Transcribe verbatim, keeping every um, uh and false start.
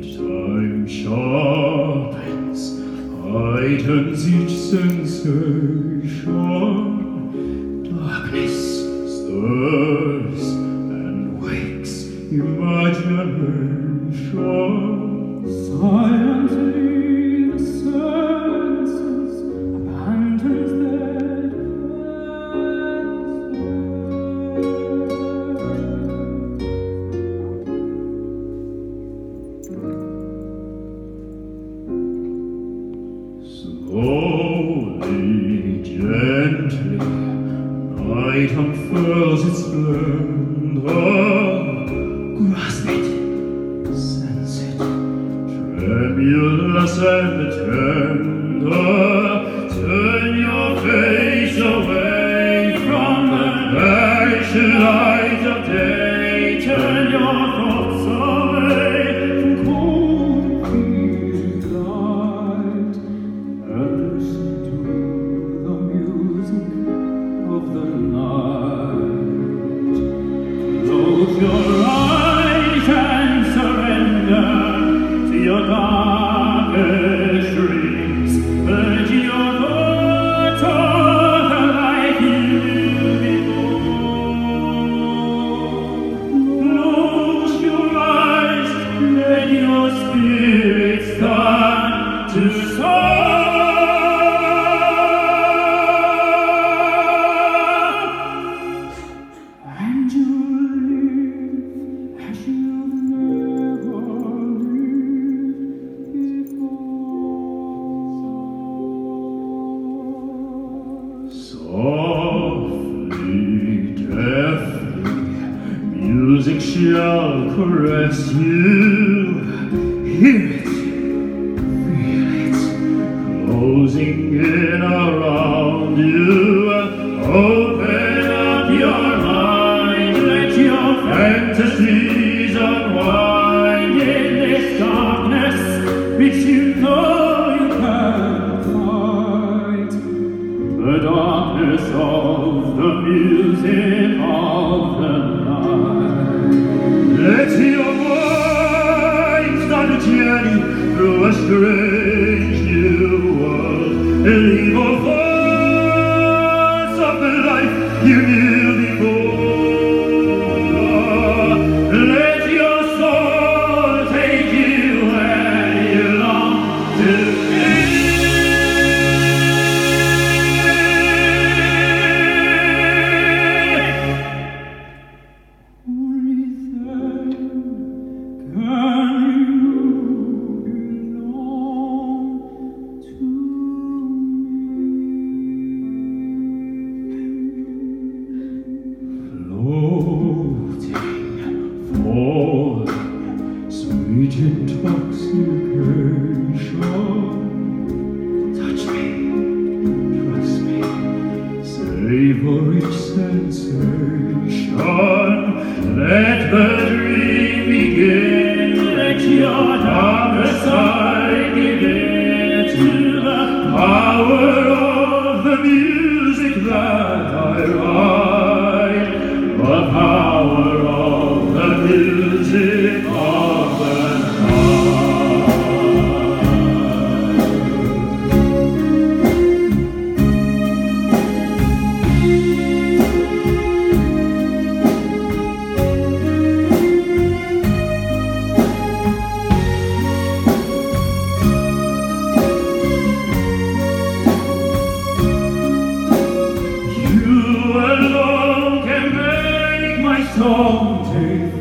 Time sharpens, heightens each sensation. Darkness stirs and wakes imagination. Silently the senses abandons their slowly, gently, night unfurls its splendor. Grasp it, sense it, tremulous and tender. Turn your face away from the flashing light of day. Turn your thoughts away from cold field light, and listen to the music of the night. Close your eyes and surrender to your darkest dreams. Purge your thoughts of the life you knew before. Close your eyes, let your spirit start to soar. And you'll live as you've never lived before. Softly, deftly, music shall caress you. Hear it, feel it, closing in around you. Open up your mind, let your fantasies unwind in this darkness which you know you can't fight. The darkness of the music of the night. Let your mind start a journey through a strange new world. Leave all thoughts of the life you knew before. Let your soul take you where you long to be. Only then can you belong to me. Floating, falling, sweet intoxication. Touch me, trust me, savor each sensation. Let the dream begin. Let your darker side give in to the power of the music that I write. The power of the music of the You alone can make my song take